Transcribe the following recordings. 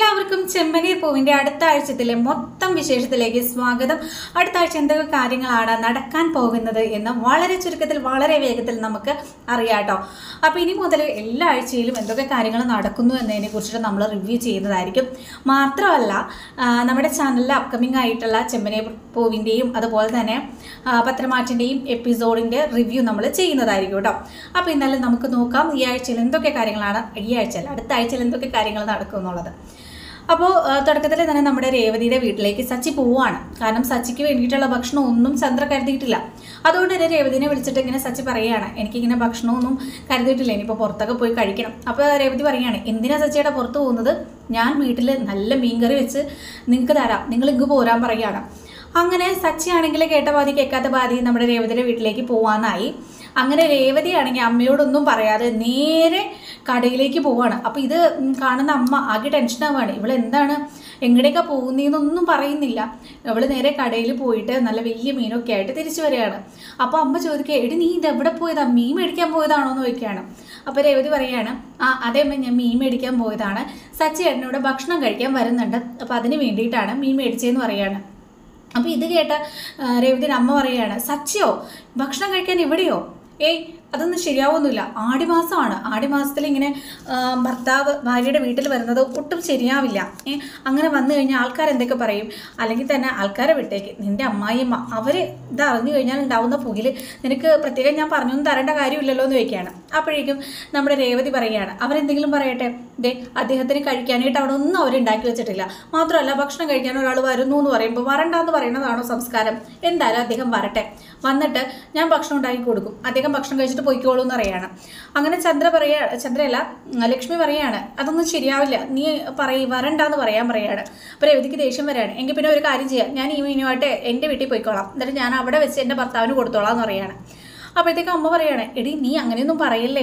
എല്ലാവർക്കും ചെമ്മനീർ പൂവിന്റെ അടുത്ത ആഴ്ചത്തിലെ മൊത്തം വിശേഷത്തിലേക്ക് സ്വാഗതം. അടുത്ത ആഴ്ച എന്തൊക്കെ കാര്യങ്ങളാണ് നടക്കാൻ പോകുന്നത് എന്ന് വളരെ ചുരുക്കത്തിൽ വളരെ വേഗത്തിൽ നമുക്ക് അറിയാട്ടോ. അപ്പോൾ ഇനി മുതൽ എല്ലാ ആഴ്ചയിലും എന്തൊക്കെ കാര്യങ്ങൾ നടക്കുന്നു എന്നതിനെ കുറിച്ചിട്ട് നമ്മൾ റിവ്യൂ ചെയ്യുന്നതായിരിക്കും. മാത്രമല്ല നമ്മുടെ ചാനലിൽ അപ്കമിംഗ് ആയിട്ടുള്ള ചെമ്മനീർ പൂവിൻ്റെയും അതുപോലെ തന്നെ പത്രമാറ്റിൻ്റെയും എപ്പിസോഡിൻ്റെ റിവ്യൂ നമ്മൾ ചെയ്യുന്നതായിരിക്കും കേട്ടോ. അപ്പോൾ ഇന്നലെ നമുക്ക് നോക്കാം ഈ ആഴ്ചയിൽ എന്തൊക്കെ കാര്യങ്ങളാണ്, ഈ ആഴ്ചയിൽ അടുത്ത ആഴ്ചയിൽ എന്തൊക്കെ കാര്യങ്ങൾ നടക്കും എന്നുള്ളത്. അപ്പോൾ തുടക്കത്തിൽ തന്നെ നമ്മുടെ രേവതിയുടെ വീട്ടിലേക്ക് സച്ചി പോവുകയാണ്. കാരണം സച്ചിക്ക് വേണ്ടിയിട്ടുള്ള ഭക്ഷണം ഒന്നും ചന്ദ്ര കരുതിയിട്ടില്ല. അതുകൊണ്ട് തന്നെ രേവതിനെ വിളിച്ചിട്ട് ഇങ്ങനെ സച്ചി പറയുകയാണ്, എനിക്കിങ്ങനെ ഭക്ഷണമൊന്നും കരുതിയിട്ടില്ല, ഇനിയിപ്പോൾ പുറത്തൊക്കെ പോയി കഴിക്കണം. അപ്പോൾ രേവതി പറയുകയാണ്, എന്തിനാ സച്ചിയുടെ പുറത്ത് പോകുന്നത്? ഞാൻ വീട്ടിൽ നല്ല മീൻകറി വെച്ച് നിങ്ങൾക്ക് തരാം, നിങ്ങൾ ഇങ്ങ് പോരാൻ പറയുകയാണ്. അങ്ങനെ സച്ചി ആണെങ്കിൽ കേട്ട പാതി കേൾക്കാത്ത പാതി നമ്മുടെ രേവതിയുടെ വീട്ടിലേക്ക് പോകാനായി. അങ്ങനെ രേവതിയാണെങ്കിൽ അമ്മയോടൊന്നും പറയാതെ നേരെ കടയിലേക്ക് പോവാണ്. അപ്പോൾ ഇത് കാണുന്ന അമ്മ ആകെ ടെൻഷനാവാണ്. ഇവളെന്താണ് എങ്ങനെയൊക്കെ പോകുന്നതെന്നൊന്നും പറയുന്നില്ല. ഇവൾ നേരെ കടയിൽ പോയിട്ട് നല്ല വലിയ മീനൊക്കെ ആയിട്ട് തിരിച്ചു വരികയാണ്. അപ്പോൾ അമ്മ ചോദിക്കുക, എടി നീ ഇതെവിടെ പോയതാ, മീൻ മേടിക്കാൻ പോയതാണോ എന്ന് ചോദിക്കുകയാണ്. അപ്പോൾ രേവതി പറയുകയാണ്, അതേ അമ്മ ഞാൻ മീൻ മേടിക്കാൻ പോയതാണ്, സച്ചി ഏട്ടനോട് ഭക്ഷണം കഴിക്കാൻ വരുന്നുണ്ട്, അപ്പോൾ അതിന് വേണ്ടിയിട്ടാണ് മീൻ മേടിച്ചതെന്ന് പറയുകയാണ്. അപ്പോൾ ഇത് കേട്ട രേവതിയുടെ അമ്മ പറയുകയാണ്, സച്ചിയോ ഭക്ഷണം കഴിക്കാൻ ഇവിടെയോ? ഏയ് അതൊന്നും ശരിയാവൊന്നുമില്ല, ആടിമാസമാണ്, ആടിമാസത്തിൽ ഇങ്ങനെ ഭർത്താവ് ഭാര്യയുടെ വീട്ടിൽ വരുന്നത് ഒട്ടും ശരിയാവില്ല. അങ്ങനെ വന്നു കഴിഞ്ഞാൽ ആൾക്കാരെന്തൊക്കെ പറയും, അല്ലെങ്കിൽ തന്നെ ആൾക്കാരെ വിട്ടേക്ക്, നിൻ്റെ അമ്മായിയമ്മ അവർ ഇത് അറിഞ്ഞു കഴിഞ്ഞാൽ ഉണ്ടാവുന്ന പുകിൽ നിനക്ക് പ്രത്യേകം ഞാൻ പറഞ്ഞൊന്നും തരേണ്ട കാര്യമില്ലല്ലോ എന്ന് ചോദിക്കുകയാണ്. അപ്പോഴേക്കും നമ്മുടെ രേവതി പറയുകയാണ്, അവരെന്തെങ്കിലും പറയട്ടെ, ദേ അദ്ദേഹത്തിന് കഴിക്കാനായിട്ട് അവിടെ ഒന്നും അവരുണ്ടാക്കി വെച്ചിട്ടില്ല. മാത്രമല്ല ഭക്ഷണം കഴിക്കാൻ ഒരാൾ വരുന്നു എന്ന് പറയുമ്പോൾ വരണ്ടെന്ന് പറയുന്നതാണോ സംസ്കാരം? എന്തായാലും അദ്ദേഹം വരട്ടെ, വന്നിട്ട് ഞാൻ ഭക്ഷണം ഉണ്ടാക്കി കൊടുക്കും, അദ്ദേഹം ഭക്ഷണം കഴിച്ചിട്ട് പോയിക്കോളൂ എന്ന് പറയാണ്. അങ്ങനെ ചന്ദ്രയല്ല ലക്ഷ്മി പറയാണ്, അതൊന്നും ശരിയാവില്ല, നീ വരണ്ടാന്ന് പറയാണ്. അപ്പോൾ രേവതിക്ക് ദേഷ്യം വരികയാണ്. എങ്കിൽ പിന്നെ ഒരു കാര്യം ചെയ്യാം, ഞാൻ ഈ മീനുമായിട്ട് എൻ്റെ വീട്ടിൽ പോയിക്കോളാം, എന്നിട്ട് ഞാൻ അവിടെ വെച്ച് എൻ്റെ ഭർത്താവിന് കൊടുത്തോളാം എന്ന് പറയാണ്. അപ്പോഴത്തേക്ക് അമ്മ പറയാണ്, എടി നീ അങ്ങനെയൊന്നും പറയല്ലേ,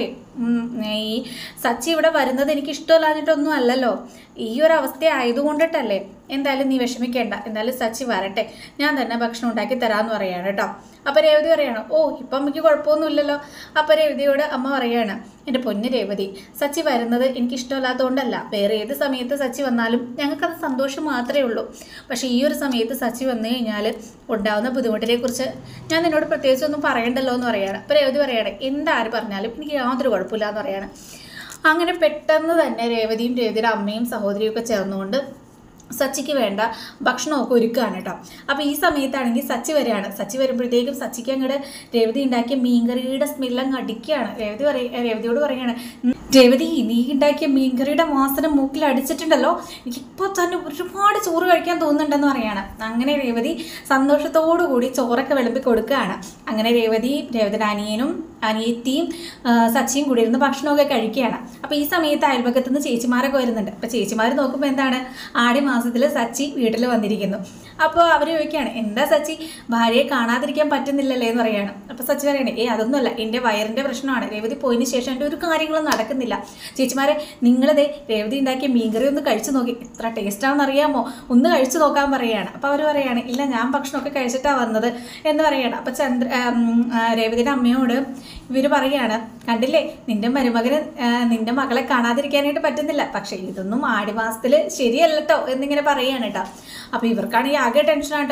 ഈ സച്ചി ഇവിടെ വരുന്നത് എനിക്ക് ഇഷ്ടമല്ലാഞ്ഞിട്ടൊന്നും അല്ലല്ലോ, ഈ ഒരു അവസ്ഥ ആയതുകൊണ്ടിട്ടല്ലേ, എന്തായാലും നീ വിഷമിക്കേണ്ട, എന്തായാലും സച്ചി വരട്ടെ, ഞാൻ തന്നെ ഭക്ഷണം ഉണ്ടാക്കി തരാമെന്ന് പറയാണ് കേട്ടോ. അപ്പോൾ രേവതി പറയാണ്, ഓ ഇപ്പം അമ്മയ്ക്ക് കുഴപ്പമൊന്നുമില്ലല്ലോ. അപ്പോൾ രേവതിയോട് അമ്മ പറയാണ്, എൻ്റെ പൊന്ന് രേവതി, സച്ചി വരുന്നത് എനിക്ക് ഇഷ്ടമല്ലാത്തതുകൊണ്ടല്ല, വേറെ ഏത് സമയത്ത് സച്ചി വന്നാലും ഞങ്ങൾക്കത് സന്തോഷം മാത്രമേ ഉള്ളൂ. പക്ഷേ ഈ ഒരു സമയത്ത് സച്ചി വന്നു കഴിഞ്ഞാൽ ഉണ്ടാകുന്ന ബുദ്ധിമുട്ടിനെ കുറിച്ച് ഞാൻ നിന്നോട് പ്രത്യേകിച്ചൊന്നും പറയണ്ടല്ലോ എന്ന് പറയാണ്. അപ്പോൾ രേവതി പറയാണ്, എന്താര് പറഞ്ഞാലും എനിക്ക് യാതൊരു കുഴപ്പമില്ല എന്ന് പറയാണ്. അങ്ങനെ പെട്ടെന്ന് തന്നെ രേവതിയും രേവതിയുടെ അമ്മയും സഹോദരിയും ഒക്കെ ചേർന്നുകൊണ്ട് സച്ചിക്ക് വേണ്ട ഭക്ഷണമൊക്കെ ഒരുക്കുകയാണ് കേട്ടോ. അപ്പോൾ ഈ സമയത്താണെങ്കിൽ സച്ചി വരികയാണ്. സച്ചി വരുമ്പോഴത്തേക്കും സച്ചിക്ക് അങ്ങോട്ട് രേവതി ഉണ്ടാക്കിയ മീൻകറിയുടെ സ്മെല്ലങ്ങ് അടിക്കുകയാണ്. രേവതിയോട് പറയുകയാണ്, രേവതി നീ ഉണ്ടാക്കിയ മീൻകറിയുടെ വാസന മൂക്കിൽ അടിച്ചിട്ടുണ്ടല്ലോ, എനിക്കിപ്പോൾ തന്നെ ഒരുപാട് ചോറ് കഴിക്കാൻ തോന്നുന്നുണ്ടെന്ന് പറയാണ്. അങ്ങനെ രേവതി സന്തോഷത്തോടു കൂടി ചോറൊക്കെ വിളമ്പി കൊടുക്കുകയാണ്. അങ്ങനെ രേവതിയുടെ അനിയത്തിയും സച്ചിയും കൂടി ഇരുന്ന് ഭക്ഷണമൊക്കെ കഴിക്കുകയാണ്. അപ്പോൾ ഈ സമയത്ത് അയൽപക്കത്തു നിന്ന് ചേച്ചിമാരൊക്കെ വരുന്നുണ്ട്. അപ്പോൾ ചേച്ചിമാർ നോക്കുമ്പോൾ എന്താണ്, ആടി മാസത്തിൽ സച്ചി വീട്ടിൽ വന്നിരിക്കുന്നു. അപ്പോൾ അവർ ചോദിക്കുകയാണ്, എന്താ സച്ചി ഭാര്യയെ കാണാതിരിക്കാൻ പറ്റുന്നില്ലല്ലേ എന്ന് പറയുകയാണ്. അപ്പോൾ സച്ചി പറയണേ, അതൊന്നുമല്ല, എൻ്റെ വയറിൻ്റെ പ്രശ്നമാണ്, രേവതി പോയതിന് ശേഷം എൻ്റെ ഒരു കാര്യങ്ങളും നടക്കുന്നില്ല. ചേച്ചിമാരെ നിങ്ങളിതേ രേവതി ഉണ്ടാക്കിയ മീൻകറി ഒന്ന് കഴിച്ചു നോക്കി, എത്ര ടേസ്റ്റാണെന്ന് അറിയാമോ, ഒന്ന് കഴിച്ചു നോക്കാൻ പറയുകയാണ്. അപ്പോൾ അവർ പറയുകയാണ്, ഇല്ല ഞാൻ ഭക്ഷണമൊക്കെ കഴിച്ചിട്ടാണ് വന്നത് എന്ന് പറയുകയാണ്. അപ്പോൾ രേവതിയുടെ അമ്മയോട് ഇവർ പറയുകയാണ്, കണ്ടില്ലേ നിൻ്റെ നിൻ്റെ മകളെ കാണാതിരിക്കാനായിട്ട് പറ്റുന്നില്ല, പക്ഷേ ഇതൊന്നും ആടിമാസത്തിൽ ശരിയല്ല കേട്ടോ എന്നിങ്ങനെ പറയുകയാണ് കേട്ടോ. അപ്പോൾ ഇവർക്കാണെങ്കിൽ ആകെ ടെൻഷനായിട്ടോ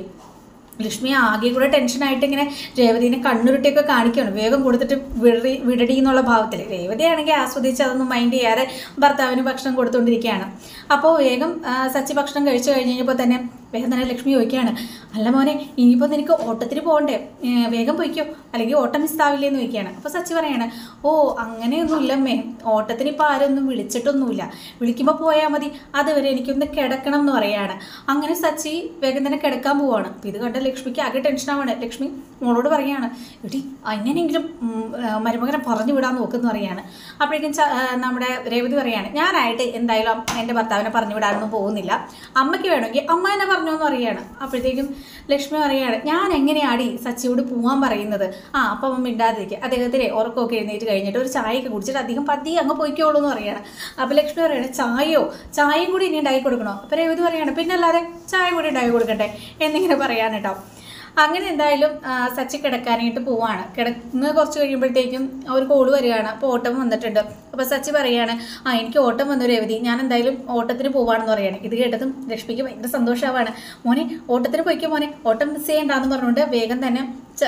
ലക്ഷ്മി ആകെ കൂടെ ടെൻഷനായിട്ട് ഇങ്ങനെ രേവതിനെ കണ്ണുരുട്ടിയൊക്കെ കാണിക്കുകയാണ്, വേഗം കൊടുത്തിട്ട് വിടടി എന്നുള്ള ഭാവത്തിൽ. രേവതിയാണെങ്കിൽ ആസ്വദിച്ച് അതൊന്നും മൈൻഡ് ചെയ്യാതെ ഭർത്താവിന് ഭക്ഷണം കൊടുത്തുകൊണ്ടിരിക്കുകയാണ്. അപ്പോൾ വേഗം സച്ചി ഭക്ഷണം കഴിച്ചു കഴിഞ്ഞപ്പോൾ തന്നെ വേഗം തന്നെ ലക്ഷ്മി ചോദിക്കുകയാണ്, അല്ല മോനെ ഇനിയിപ്പോൾ നിനക്ക് ഓട്ടത്തിന് പോകണ്ടേ, വേഗം പോയിക്കോ, അല്ലെങ്കിൽ ഓട്ടം മിസ്സാവില്ലേ എന്ന് ചോദിക്കുകയാണ്. അപ്പോൾ സച്ചി പറയാണ്, ഓ അങ്ങനെയൊന്നും ഇല്ലമ്മേ, ഓട്ടത്തിന് ഇപ്പോൾ ആരൊന്നും വിളിച്ചിട്ടൊന്നുമില്ല, വിളിക്കുമ്പോൾ പോയാൽ മതി, അതുവരെ എനിക്കൊന്ന് കിടക്കണം എന്ന് പറയുകയാണ്. അങ്ങനെ സച്ചി വേഗം തന്നെ കിടക്കാൻ പോവുകയാണ്. അപ്പോൾ ഇത് കണ്ട ലക്ഷ്മിക്ക് ആകെ ടെൻഷനാവാണ്. ലക്ഷ്മി മോളോട് പറയുകയാണ്, എടി എങ്ങനെയെങ്കിലും മരുമകനെ പറഞ്ഞു വിടാൻ നോക്കുമെന്ന് പറയുകയാണ്. അപ്പോഴേക്കും നമ്മുടെ രേവതി പറയുകയാണ്, ഞാനായിട്ട് എന്തായാലും എൻ്റെ ഭർത്താവിനെ പറഞ്ഞു വിടാനൊന്നും പോകുന്നില്ല, അമ്മയ്ക്ക് വേണമെങ്കിൽ അമ്മ എന്നെ പറഞ്ഞു എന്ന് പറയുകയാണ്. അപ്പോഴത്തേക്കും ലക്ഷ്മി പറയുകയാണ്, ഞാൻ എങ്ങനെയാടി സച്ചിയോട് പോകാൻ പറയുന്നത്, അപ്പം അമ്മ മിണ്ടാതിരിക്കുക, അദ്ദേഹത്തിന് ഉറക്കമൊക്കെ എഴുന്നേറ്റ് കഴിഞ്ഞിട്ട് ഒരു ചായയൊക്കെ കുടിച്ചിട്ട് അധികം പതിയെ അങ്ങ് പോയിക്കോളൂ എന്ന് പറയുകയാണ്. അപ്പോൾ ലക്ഷ്മി പറയുകയാണ്, ചായയും കൂടി ഇനി ഉണ്ടാക്കി കൊടുക്കണോ? അപ്പോൾ രേവതി പറയുകയാണ്, പിന്നെ അല്ലാതെ ചായ കൂടി ഉണ്ടാക്കി കൊടുക്കട്ടെ എന്നിങ്ങനെ പറയാൻ കേട്ടോ. അങ്ങനെ എന്തായാലും സച്ചി കിടക്കാനായിട്ട് പോവാണ്. കിടന്ന് കുറച്ച് കഴിയുമ്പോഴത്തേക്കും ഒരു കോള് വരികയാണ്. അപ്പോൾ ഓട്ടം വന്നിട്ടുണ്ട്. അപ്പോൾ സച്ചി പറയുകയാണ്, എനിക്ക് ഓട്ടം വന്നു രേവതി, ഞാൻ എന്തായാലും ഓട്ടത്തിന് പോവാണെന്ന് പറയുകയാണ്. ഇത് കേട്ടതും ലക്ഷ്മിക്ക് ഭയങ്കര സന്തോഷമാവാണ്. മോനെ ഓട്ടത്തിന് പോയിക്കോ മോനെ, ഓട്ടം മിസ് ചെയ്യണ്ടെന്ന് പറഞ്ഞുകൊണ്ട് വേഗം തന്നെ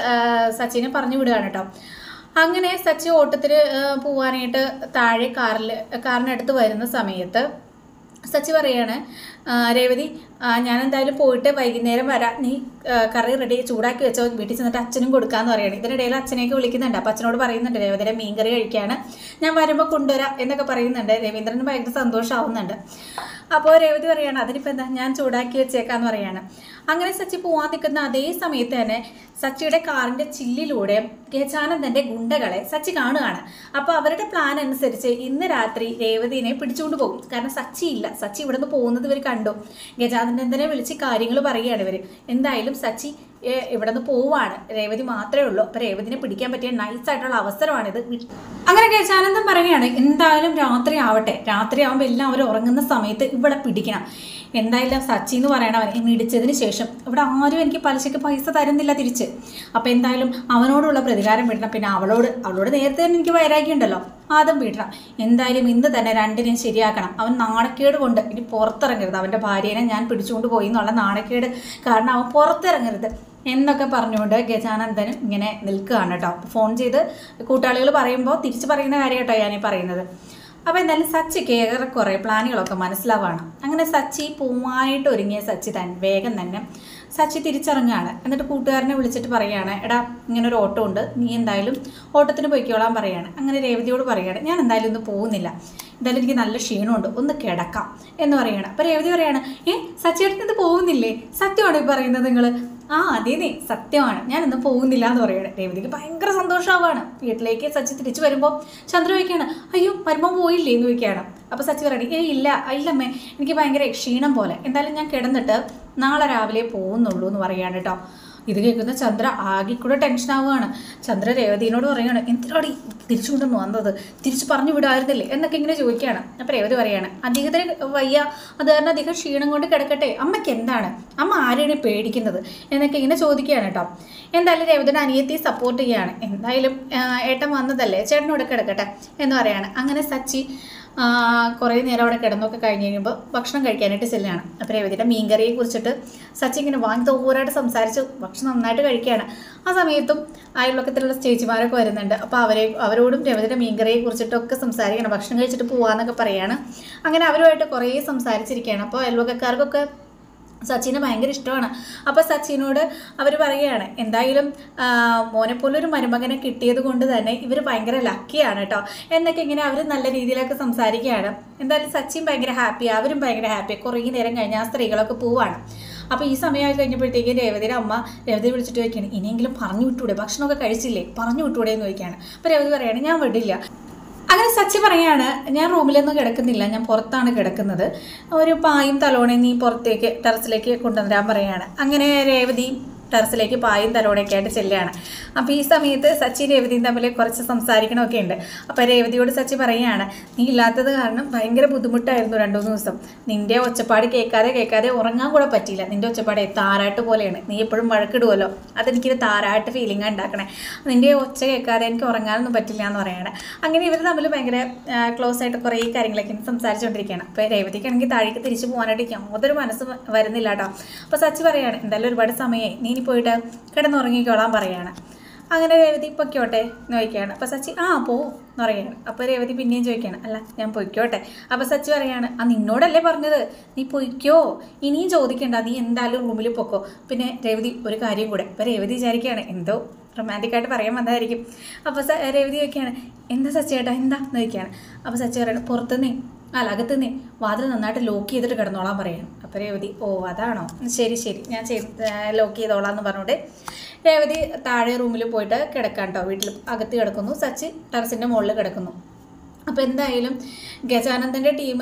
സച്ചിനെ പറഞ്ഞു വിടുകയാണ് കേട്ടോ. അങ്ങനെ സച്ചി ഓട്ടത്തിന് പോവാനായിട്ട് താഴെ കാറിനടുത്ത് വരുന്ന സമയത്ത് സച്ചി പറയാണ്, രേവതി ഞാൻ എന്തായാലും പോയിട്ട് വൈകുന്നേരം വരാം, നീ കറി റെഡി ചൂടാക്കി വെച്ചോ, വീട്ടിൽ ചെന്നിട്ട് അച്ഛനും കൊടുക്കാമെന്ന് പറയുകയാണ്. ഇതിനിടയിൽ അച്ഛനെയൊക്കെ വിളിക്കുന്നുണ്ട്. അപ്പം അച്ഛനോട് പറയുന്നുണ്ട് രേവതിയുടെ മീൻകറി കഴിക്കുകയാണ്, ഞാൻ വരുമ്പോൾ കൊണ്ടുവരാം എന്നൊക്കെ പറയുന്നുണ്ട്. രവീന്ദ്രന് ഭയങ്കര സന്തോഷമാവുന്നുണ്ട്. അപ്പോൾ രേവതി പറയാണ്, അതിനിപ്പോൾ എന്താ, ഞാൻ ചൂടാക്കി വെച്ചേക്കാന്ന് പറയാണ്. അങ്ങനെ സച്ചി പോവാൻ നിൽക്കുന്ന അതേ സമയത്ത് തന്നെ സച്ചിയുടെ കാറിന്റെ ചില്ലിലൂടെ ഗജാനന്ദന്റെ ഗുണ്ടകളെ സച്ചി കാണുകയാണ്. അപ്പോൾ അവരുടെ പ്ലാൻ അനുസരിച്ച് ഇന്ന് രാത്രി രേവതിനെ പിടിച്ചുകൊണ്ട് പോകും. കാരണം സച്ചി ഇല്ല, സച്ചി ഇവിടെ നിന്ന് പോകുന്നത് ഇവർ കണ്ടു. ഗജാനന്ദനെ വിളിച്ച് കാര്യങ്ങൾ പറയുകയാണ് ഇവർ. എന്തായാലും സച്ചി ഇവിടെ നിന്ന് പോവാണ്, രേവതി മാത്രമേ ഉള്ളൂ. അപ്പോൾ രേവതിനെ പിടിക്കാൻ പറ്റിയ നൈസായിട്ടുള്ള അവസരമാണിത്. അങ്ങനെ ഗജാനന്ദൻ പറയുകയാണ്, എന്തായാലും രാത്രി ആവട്ടെ, രാത്രി ആവുമ്പോൾ എല്ലാവരും ഉറങ്ങുന്ന സമയത്ത് ഇവിടെ പിടിക്കണം. എന്തായാലും സച്ചി എന്ന് പറയണവൻ എന്നെ ഇടിച്ചതിന് ശേഷം ഇവിടെ ആരും എനിക്ക് പലിശയ്ക്ക് പൈസ തരുന്നില്ല തിരിച്ച്. അപ്പോൾ എന്തായാലും അവനോടുള്ള പ്രതികാരം വിടണം. പിന്നെ അവളോട് നേരത്തെ തന്നെ എനിക്ക് വൈരാഗ്യമുണ്ടല്ലോ, അതും വിടണം. എന്തായാലും ഇന്ന് തന്നെ രണ്ടിനെയും ശരിയാക്കണം. അവൻ നാണക്കേട് കൊണ്ട് ഇനി പുറത്തിറങ്ങരുത്, അവൻ്റെ ഭാര്യനെ ഞാൻ പിടിച്ചുകൊണ്ട് പോയി എന്നുള്ള നാണക്കേട് കാരണം അവൻ പുറത്തിറങ്ങരുത് എന്നൊക്കെ പറഞ്ഞുകൊണ്ട് ഗജാനന്ദനും ഇങ്ങനെ നിൽക്കുകയാണ് കേട്ടോ. ഫോൺ ചെയ്ത് കൂട്ടാളികൾ പറയുമ്പോൾ തിരിച്ച് പറയുന്ന കാര്യം കേട്ടോ ഞാനീ പറയുന്നത്. അപ്പോൾ എന്തായാലും സച്ചിക്ക് ഏറെക്കുറെ പ്ലാനുകളൊക്കെ മനസ്സിലാവാണ്. അങ്ങനെ സച്ചി പോവാനായിട്ട് ഒരുങ്ങിയ സച്ചി വേഗം തന്നെ സച്ചി തിരിച്ചിറങ്ങുകയാണ്. എന്നിട്ട് കൂട്ടുകാരനെ വിളിച്ചിട്ട് പറയുകയാണ്, എടാ ഇങ്ങനൊരു ഓട്ടോ ഉണ്ട്, നീ എന്തായാലും ഓട്ടത്തിന് പോയിക്കോളാൻ പറയുകയാണ്. അങ്ങനെ രേവതിയോട് പറയുകയാണ്, ഞാൻ എന്തായാലും ഒന്നും പോകുന്നില്ല, എന്തായാലും എനിക്ക് നല്ല ക്ഷീണമുണ്ട്, ഒന്ന് കിടക്കാം എന്ന് പറയുകയാണ്. അപ്പോൾ രേവതി പറയുകയാണ്, സച്ചിയേട്ടൻ ഇത് പോകുന്നില്ലേ, സത്യമാണോ ഈ പറയുന്നത് നിങ്ങൾ? അതേന്നേ സത്യമാണ്, ഞാൻ ഇന്ന് പോകുന്നില്ല എന്ന് പറയുകയാണ്. രേവതിക്ക് ഭയങ്കര സന്തോഷമാവാണ്. വീട്ടിലേക്ക് സച്ചി തിരിച്ചു വരുമ്പോൾ ചന്ദ്ര ചോദിക്കുകയാണ്, അയ്യോ വരുമ്പോൾ പോയില്ലേ എന്ന് ചോദിക്കുകയാണ്. അപ്പോൾ സച്ചി പറയണേ, ഇല്ലമ്മേ, എനിക്ക് ഭയങ്കര ക്ഷീണം പോലെ, എന്തായാലും ഞാൻ കിടന്നിട്ട് നാളെ രാവിലെ പോകുന്നുള്ളൂ എന്ന് പറയുകയാണ് കേട്ടോ. ഇത് കേൾക്കുന്ന ചന്ദ്ര ആകെ കൂടെ ടെൻഷൻ ആവുകയാണ്. ചന്ദ്ര രേവതിനോട് പറയുകയാണ്, എന്തിനാടി തിരിച്ചു കൊണ്ടുവന്ന് വന്നത്, തിരിച്ചു പറഞ്ഞു വിടായിരുന്നില്ലേ എന്നൊക്കെ ഇങ്ങനെ ചോദിക്കുകയാണ്. അപ്പോൾ രേവതി പറയാണ്, അധികത്തിന് വയ്യ, അത് കാരണം അധികം ക്ഷീണം കൊണ്ട് കിടക്കട്ടെ, അമ്മയ്ക്ക് എന്താണ്, അമ്മ ആരെയാണ് പേടിക്കുന്നത് എന്നൊക്കെ ഇങ്ങനെ ചോദിക്കുകയാണ് കേട്ടോ. എന്തായാലും രേവതിയുടെ അനിയത്തി സപ്പോർട്ട് ചെയ്യുകയാണ്. എന്തായാലും ഏട്ടൻ വന്നതല്ലേ, ചേട്ടനോട് കിടക്കട്ടെ എന്ന് പറയാണ്. അങ്ങനെ സച്ചി കുറേ നേരം അവിടെ കിടന്നൊക്കെ കഴിഞ്ഞ് കഴിയുമ്പോൾ ഭക്ഷണം കഴിക്കാനായിട്ട് ചെല്ലുകയാണ്. അപ്പോൾ രേവതിയുടെ മീൻകറിയെ കുറിച്ചിട്ട് സച്ചി ഇങ്ങനെ വാങ്ങി തോരായിട്ട് സംസാരിച്ച് ഭക്ഷണം നന്നായിട്ട് കഴിക്കുകയാണ്. ആ സമയത്തും അയൽവക്കത്തിലുള്ള ചേച്ചിമാരൊക്കെ വരുന്നുണ്ട്. അപ്പോൾ അവരോടും രേവതിയുടെ മീൻകറിയെ കുറിച്ചിട്ടൊക്കെ സംസാരിക്കണം, ഭക്ഷണം കഴിച്ചിട്ട് പോകാമെന്നൊക്കെ പറയുകയാണ്. അങ്ങനെ അവരുമായിട്ട് കുറേ സംസാരിച്ചിരിക്കുകയാണ്. അപ്പോൾ അയൽവക്കക്കാർക്കൊക്കെ സച്ചിനെ ഭയങ്കര ഇഷ്ടമാണ്. അപ്പോൾ സച്ചിനോട് അവർ പറയുകയാണ്, എന്തായാലും മോനെപ്പോലൊരു മരുമകനെ കിട്ടിയത് കൊണ്ട് തന്നെ ഇവർ ഭയങ്കര ലക്കിയാണ് കേട്ടോ എന്നൊക്കെ ഇങ്ങനെ അവർ നല്ല രീതിയിലൊക്കെ സംസാരിക്കുകയാണ്. എന്തായാലും സച്ചിൻ ഭയങ്കര ഹാപ്പിയാണ്, അവരും ഭയങ്കര ഹാപ്പിയാണ്. കുറേ നേരം കഴിഞ്ഞ് ആ സ്ത്രീകളൊക്കെ പോവാണ്. അപ്പോൾ ഈ സമയമായി കഴിഞ്ഞപ്പോഴത്തേക്ക് രേവതിയുടെ അമ്മ രേവതി വിളിച്ചിട്ട് ചോദിക്കുകയാണ്, ഇനിയെങ്കിലും പറഞ്ഞു വിട്ടൂടെ, ഭക്ഷണമൊക്കെ കഴിച്ചില്ലേ, പറഞ്ഞു വിട്ടൂടെ എന്ന് ചോദിക്കുകയാണ്. അപ്പോൾ രേവതി പറയുകയാണ്, ഞാൻ വിടില്ല. അങ്ങനെ സച്ചി പറയാണ്, ഞാൻ റൂമിലൊന്നും കിടക്കുന്നില്ല, ഞാൻ പുറത്താണ് കിടക്കുന്നത്, ഒരു പായും തലോണയും നീ പുറത്തേക്ക് ടെറസിലേക്ക് കൊണ്ടുവരാൻ പറയുകയാണ്. അങ്ങനെ രേവതി ടെറസിലേക്ക് പായും തലോണയൊക്കെ ആയിട്ട് ചെല്ലുകയാണ്. അപ്പോൾ ഈ സമയത്ത് സച്ചി രേവതിയും തമ്മിൽ കുറച്ച് സംസാരിക്കണമൊക്കെ ഉണ്ട്. അപ്പോൾ രേവതിയോട് സച്ചി പറയുകയാണ്, നീ ഇല്ലാത്തത് കാരണം ഭയങ്കര ബുദ്ധിമുട്ടായിരുന്നു 2-3 ദിവസം, നിൻ്റെ ഒച്ചപ്പാട് കേൾക്കാതെ ഉറങ്ങാൻ കൂടെ പറ്റിയില്ല, നിൻ്റെ ഒച്ചപ്പാട് താരാട്ട് പോലെയാണ്, നീ എപ്പോഴും വഴക്കിടുമല്ലോ, അതെനിക്കൊരു താരാട്ട് ഫീലിംഗാണ് ഉണ്ടാക്കണേ, നിൻ്റെ ഒച്ച കേൾക്കാതെ എനിക്ക് ഉറങ്ങാനൊന്നും പറ്റില്ല എന്ന് പറയുകയാണ്. അങ്ങനെ ഇവർ തമ്മിൽ ഭയങ്കര ക്ലോസ് ആയിട്ട് കുറേ കാര്യങ്ങളൊക്കെ സംസാരിച്ചുകൊണ്ടിരിക്കുകയാണ്. അപ്പോൾ രേവതിക്കാണെങ്കിൽ താഴേക്ക് തിരിച്ചു പോകാനായിട്ട് യാതൊരു മനസ്സ് വരുന്നില്ല കേട്ടോ. അപ്പോൾ സച്ചി പറയുകയാണ്, എന്തായാലും ഒരുപാട് സമയമായി, നീ പോയിട്ട് കിടന്നുറങ്ങിക്കോളാൻ പറയുകയാണ്. അങ്ങനെ രേവതി പൊയ്ക്കോട്ടെ എന്ന് ചോദിക്കുകയാണ്. അപ്പോൾ സച്ചി പോവും എന്ന് പറയുകയാണ്. അപ്പോൾ രേവതി പിന്നെയും ചോദിക്കുകയാണ്, അല്ല ഞാൻ പൊയ്ക്കോട്ടെ. അപ്പോൾ സച്ചി പറയാണ്, നിന്നോടല്ലേ പറഞ്ഞത്, നീ പൊയ്ക്കോ, ഇനിയും ചോദിക്കണ്ട, നീ എന്തായാലും റൂമിൽ പൊക്കോ. പിന്നെ രേവതി ഒരു കാര്യം കൂടെ, അപ്പോൾ രേവതി വിചാരിക്കുകയാണ് എന്തോ റൊമാൻറ്റിക്കായിട്ട് പറയാൻ വന്നതായിരിക്കും. അപ്പോൾ രേവതി ചോദിക്കുകയാണ്, എന്താ സച്ചിയേട്ടാ എന്താ എന്ന് ചോദിക്കുകയാണ്. അപ്പോൾ സച്ചി പറയണം, പുറത്തുനിന്നേ അകത്തുനിന്നേ വാതിൽ നന്നായിട്ട് ലോക്ക് ചെയ്തിട്ട് കിടന്നോളാൻ പറയണം. അപ്പോൾ രേവതി അതാണോ, ശരി ഞാൻ ലോക്ക് ചെയ്തോളാം എന്ന് പറഞ്ഞുകൊണ്ട് രേവതി താഴെ റൂമിൽ പോയിട്ട് കിടക്കാം കേട്ടോ. വീട്ടിൽ അകത്ത് കിടക്കുന്നു, സച്ചി ടെറസിൻ്റെ മുകളിൽ കിടക്കുന്നു. അപ്പോൾ എന്തായാലും ഗജാനന്ദൻ്റെ ടീം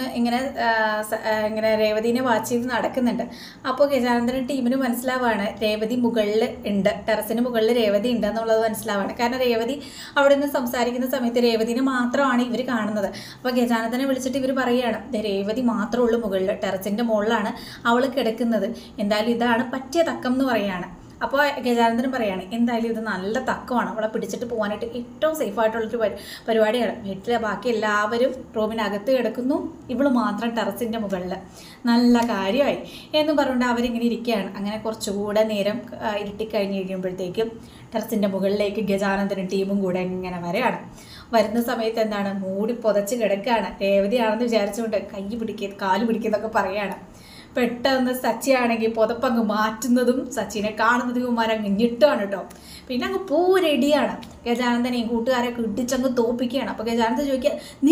ഇങ്ങനെ രേവതിനെ വാച്ച് ചെയ്ത് നടക്കുന്നുണ്ട്. അപ്പോൾ ഗജാനന്ദൻ്റെ ടീമിന് മനസ്സിലാവാണ് രേവതി മുകളിൽ ഉണ്ട്, ടെറസിന് മുകളിൽ രേവതി ഉണ്ട് എന്നുള്ളത് മനസ്സിലാവാണ്. കാരണം രേവതി അവിടെ നിന്ന് സംസാരിക്കുന്ന സമയത്ത് രേവതിനെ മാത്രമാണ് ഇവർ കാണുന്നത്. അപ്പോൾ ഗജാനന്ദനെ വിളിച്ചിട്ട് ഇവർ പറയുകയാണ്, രേവതി മാത്രമേ ഉള്ളൂ മുകളിൽ, ടെറസിൻ്റെ മുകളിലാണ് അവൾ കിടക്കുന്നത്, എന്തായാലും ഇതാണ് പറ്റിയ തക്കം എന്ന് പറയുകയാണ്. അപ്പോൾ ഗജാനന്ദനും പറയാണ് എന്തായാലും ഇത് നല്ല തക്കമാണ്, അവളെ പിടിച്ചിട്ട് പോകാനായിട്ട് ഏറ്റവും സേഫായിട്ടുള്ളൊരു പരിപാടിയാണ്. വീട്ടിലെ ബാക്കി എല്ലാവരും റൂമിനകത്ത് കിടക്കുന്നു, ഇവള് മാത്രം ടെറസിൻ്റെ മുകളിൽ. നല്ല കാര്യമായി എന്ന് പറഞ്ഞുകൊണ്ട് അവരിങ്ങനെ ഇരിക്കുകയാണ്. അങ്ങനെ കുറച്ചുകൂടെ നേരം ഇരുട്ടിക്കഴിഞ്ഞ് കഴിയുമ്പോഴത്തേക്കും ടെറസിൻ്റെ മുകളിലേക്ക് ഗജാനന്ദനും ടീമും കൂടെ ഇങ്ങനെ വരികയാണ്. വരുന്ന സമയത്ത് എന്താണ്, മൂടി പുതച്ച് കിടക്കുകയാണ്. രേവതിയാണെന്ന് വിചാരിച്ചുകൊണ്ട് കൈ പിടിക്കുക കാല് പിടിക്കുന്നതൊക്കെ പറയുകയാണ്. പെട്ടെന്ന് സച്ചിയാണെങ്കിൽ പുതപ്പങ്ങ് മാറ്റുന്നതും സച്ചിനെ കാണുന്നതും ഇവന്മാരങ്ങ് ഞെട്ടുകയാണ് കേട്ടോ. പിന്നെ അങ്ങ് പൂരടിയാണ്. ഗജാനന്ദനെയും കൂട്ടുകാരെയൊക്കെ ഇടിച്ചങ്ങ് തോപ്പിക്കുകയാണ്. അപ്പോൾ ഗജാനന്ദൻ ചോദിക്കുക,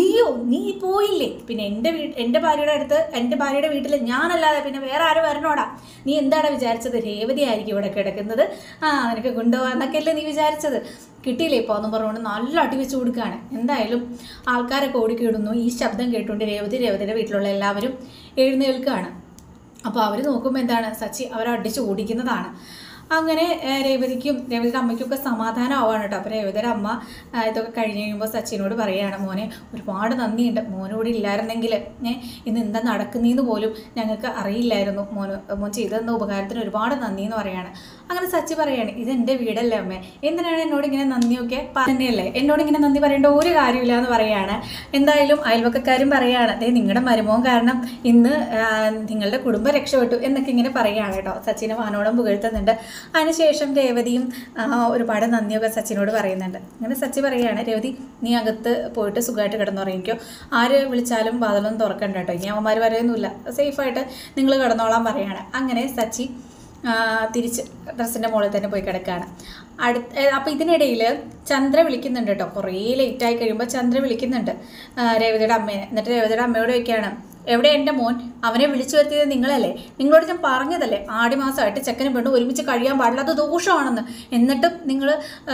നീ പോയില്ലേ? പിന്നെ എൻ്റെ ഭാര്യയുടെ വീട്ടിൽ ഞാനല്ലാതെ പിന്നെ വേറെ ആരും വരണോടാ? നീ എന്താണ് വിചാരിച്ചത്? രേവതി ആയിരിക്കും ഇവിടെ കിടക്കുന്നത്, നിനക്ക് കൊണ്ടുപോകാന്നൊക്കെയല്ലേ നീ വിചാരിച്ചത്? കിട്ടിയില്ലേ ഇപ്പോൾ എന്ന് പറഞ്ഞുകൊണ്ട് നല്ല അടി വെച്ച് കൊടുക്കുകയാണ്. എന്തായാലും ആൾക്കാരൊക്കെ ഓടിക്കിടുന്നു. ഈ ശബ്ദം കേട്ടുകൊണ്ട് രേവതിയുടെ വീട്ടിലുള്ള എല്ലാവരും എഴുന്നേൽക്കുകയാണ്. അപ്പോൾ അവർ നോക്കുമ്പോൾ എന്താണ്, സച്ചി അവരെ അടിച്ച് ഓടിക്കുന്നതാണ്. അങ്ങനെ രേവതിയുടെ അമ്മയ്ക്കൊക്കെ സമാധാനമാവാണ് കേട്ടോ. അപ്പോൾ രേവതിയുടെ അമ്മ ഇതൊക്കെ കഴിഞ്ഞ് കഴിയുമ്പോൾ സച്ചിനോട് പറയുകയാണ്, മോനെ ഒരുപാട് നന്ദിയുണ്ട്, മോനോട് ഇല്ലായിരുന്നെങ്കിൽ ഇന്ന് എന്താ നടക്കുന്നതെന്ന് പോലും ഞങ്ങൾക്ക് അറിയില്ലായിരുന്നു, മോൻ ചെയ്തെന്ന ഉപകാരത്തിന് ഒരുപാട് നന്ദി എന്ന് പറയുകയാണ്. അങ്ങനെ സച്ചി പറയുകയാണ്, ഇതെൻ്റെ വീടല്ലേ അമ്മേ, എന്തിനാണ് എന്നോട് ഇങ്ങനെ നന്ദിയൊക്കെ തന്നെയല്ലേ, എന്നോട് ഇങ്ങനെ നന്ദി പറയേണ്ട ഒരു കാര്യമില്ല എന്ന് പറയുകയാണ്. എന്തായാലും അയൽവക്കക്കാരും പറയുകയാണ്, അതേ നിങ്ങളുടെ മരുമോൻ കാരണം ഇന്ന് നിങ്ങളുടെ കുടുംബം രക്ഷപ്പെട്ടു എന്നൊക്കെ ഇങ്ങനെ പറയുകയാണ് കേട്ടോ. സച്ചിനെ വാനോളം പുകഴ്ത്തുന്നുണ്ട്. അതിനുശേഷം രേവതിയും ഒരുപാട് നന്ദിയൊക്കെ സച്ചിനോട് പറയുന്നുണ്ട്. അങ്ങനെ സച്ചി പറയുകയാണ്, രേവതി നീ അകത്ത് പോയിട്ട് സുഖമായിട്ട് കിടന്നുറങ്ങിക്കോ, ആര് വിളിച്ചാലും വാതിലൊന്നും തുറക്കണ്ട കേട്ടോ, ഇനി അവന്മാർ പറയുന്നില്ല, സേഫായിട്ട് നിങ്ങൾ കിടന്നോളാൻ പറയുകയാണ്. അങ്ങനെ സച്ചി തിരിച്ച് ഡ്രസ്സിൻ്റെ മുകളിൽ തന്നെ പോയി കിടക്കുകയാണ്. അപ്പോൾ ഇതിനിടയിൽ ചന്ദ്ര വിളിക്കുന്നുണ്ട് കേട്ടോ. കുറേ ലേറ്റായി കഴിയുമ്പോൾ ചന്ദ്ര വിളിക്കുന്നുണ്ട് രേവതിയുടെ അമ്മേനെ. എന്നിട്ട് രേവതിയുടെ അമ്മയോട് ചോദിക്കുകയാണ്, എവിടെ എൻ്റെ മോൻ? അവനെ വിളിച്ചു വരുത്തിയത് നിങ്ങളല്ലേ? നിങ്ങളോട് ഞാൻ പറഞ്ഞതല്ലേ ആടിമാസമായിട്ട് ചെക്കനും പെണ്ണും ഒരുമിച്ച് കഴിയാൻ പാടില്ല, അത് ദോഷമാണെന്ന്. എന്നിട്ടും നിങ്ങൾ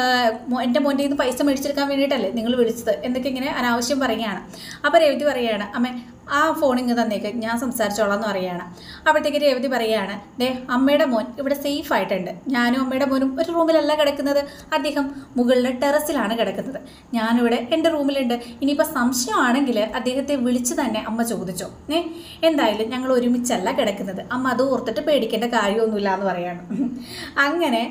എൻ്റെ മോൻ്റെ നിന്ന് പൈസ മേടിച്ചെടുക്കാൻ വേണ്ടിയിട്ടല്ലേ നിങ്ങൾ വിളിച്ചത് എന്നൊക്കെ ഇങ്ങനെ അനാവശ്യം പറയുകയാണ്. അപ്പോൾ രേവതി പറയുകയാണ്, അമ്മേ ആ ഫോണിങ് തന്നേക്ക്, ഞാൻ സംസാരിച്ചോളാം എന്ന് പറയുകയാണ്. അപ്പോഴത്തേക്ക് രേവതി പറയുകയാണ്, അമ്മയുടെ മോൻ ഇവിടെ സേഫ് ആയിട്ടുണ്ട്, ഞാനും അമ്മയുടെ മോനും ഒരു റൂമിലല്ല കിടക്കുന്നത്, അദ്ദേഹം മുകളിലെ ടെറസിലാണ് കിടക്കുന്നത്, ഞാനിവിടെ എൻ്റെ റൂമിലുണ്ട്. ഇനിയിപ്പോൾ സംശയമാണെങ്കിൽ അദ്ദേഹത്തെ വിളിച്ച് തന്നെ അമ്മ ചോദിച്ചോ, എന്തായാലും ഞങ്ങൾ ഒരുമിച്ചല്ല കിടക്കുന്നത്, അമ്മ അത് ഓർത്തിട്ട് പേടിക്കേണ്ട കാര്യമൊന്നുമില്ല എന്ന് പറയാണ്. അങ്ങനെ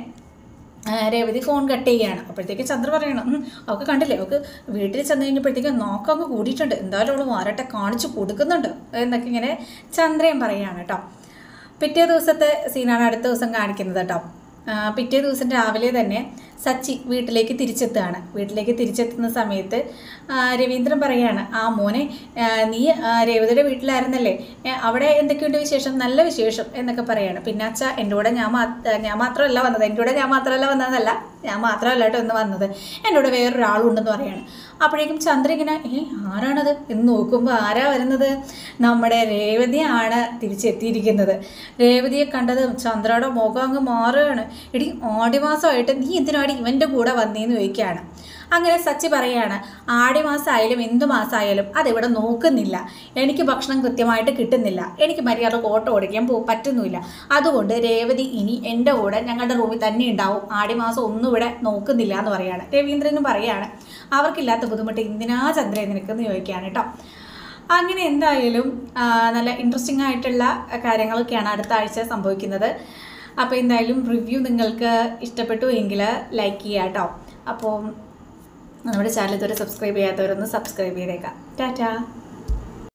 രേവതി ഫോൺ കട്ട് ചെയ്യുകയാണ്. അപ്പോഴത്തേക്ക് ചന്ദ്ര പറയണം, അവൾക്ക് കണ്ടില്ലേ, അവൾക്ക് വീട്ടിൽ ചെന്ന് കഴിഞ്ഞപ്പോഴത്തേക്ക് നോക്കങ്ങ് കൂടിയിട്ടുണ്ട്, എന്തായാലും അവൾ മാരട്ടെ കാണിച്ചു കൊടുക്കുന്നുണ്ട് എന്നൊക്കെ ഇങ്ങനെ ചന്ദ്രയും പറയുകയാണ് കേട്ടോ. പിറ്റേ ദിവസത്തെ സീനാണ് അടുത്ത ദിവസം കാണിക്കുന്നത് കേട്ടോ. പിറ്റേ ദിവസം രാവിലെ തന്നെ സച്ചി വീട്ടിലേക്ക് തിരിച്ചെത്തുകയാണ്. വീട്ടിലേക്ക് തിരിച്ചെത്തുന്ന സമയത്ത് രവീന്ദ്രൻ പറയുകയാണ്, ആ മോനെ നീ രേവതിയുടെ വീട്ടിലായിരുന്നല്ലേ, അവിടെ എന്തൊക്കെയുണ്ട് വിശേഷം? നല്ല വിശേഷം എന്നൊക്കെ പറയുകയാണ്. പിന്നെ അച്ഛാ എൻ്റെ കൂടെ ഞാൻ മാത്രമല്ല വന്നത്, എൻ്റെ കൂടെ ഞാൻ മാത്രമല്ല വന്നതെന്നല്ല, ഞാൻ മാത്രമല്ല കേട്ടോ ഇന്ന് വന്നത്, എൻ്റെ കൂടെ വേറൊരാളുണ്ടെന്ന് പറയുകയാണ്. അപ്പോഴേക്കും ചന്ദ്ര ഇങ്ങനെ ആരാണത് എന്ന് നോക്കുമ്പോൾ ആരാ വരുന്നത്? നമ്മുടെ രേവതിയാണ് തിരിച്ചെത്തിയിരിക്കുന്നത്. രേവതിയെ കണ്ടത് ചന്ദ്രയുടെ മുഖം അങ്ങ് മാറുകയാണ്. എടി ആടിമാസമായിട്ട് നീ എന്തിനാടി ഇവൻ്റെ കൂടെ വന്നേന്ന് ചോദിക്കുകയാണ്. അങ്ങനെ സച്ചി പറയുകയാണ്, ആടിമാസമായാലും എന്തു മാസമായാലും അതിവിടെ നോക്കുന്നില്ല, എനിക്ക് ഭക്ഷണം കൃത്യമായിട്ട് കിട്ടുന്നില്ല, എനിക്ക് മര്യാദ ഓട്ടോ ഓടിക്കാൻ പറ്റുന്നില്ല, അതുകൊണ്ട് രേവതി ഇനി എൻ്റെ കൂടെ ഞങ്ങളുടെ റൂമിൽ തന്നെ ഉണ്ടാവും, ആടിമാസം ഒന്നും ഇവിടെ നോക്കുന്നില്ല എന്ന് പറയുകയാണ്. രവീന്ദ്രനും പറയുകയാണ്, അവർക്കില്ലാത്ത ബുദ്ധിമുട്ട് എന്തിനാ ചന്ദ്രൻ നിനക്കെന്ന് ചോദിക്കുകയാണ് കേട്ടോ. അങ്ങനെ എന്തായാലും നല്ല ഇൻട്രസ്റ്റിംഗ് ആയിട്ടുള്ള കാര്യങ്ങളൊക്കെയാണ് അടുത്ത ആഴ്ച സംഭവിക്കുന്നത്. അപ്പോൾ എന്തായാലും റിവ്യൂ നിങ്ങൾക്ക് ഇഷ്ടപ്പെട്ടു എങ്കിൽ ലൈക്ക് ചെയ്യുക കേട്ടോ. അപ്പോൾ നമ്മുടെ ചാനൽ ഇതുവരെ സബ്സ്ക്രൈബ് ചെയ്യാത്തവരൊന്ന് സബ്സ്ക്രൈബ് ചെയ്തേക്കാം. ടാറ്റാ.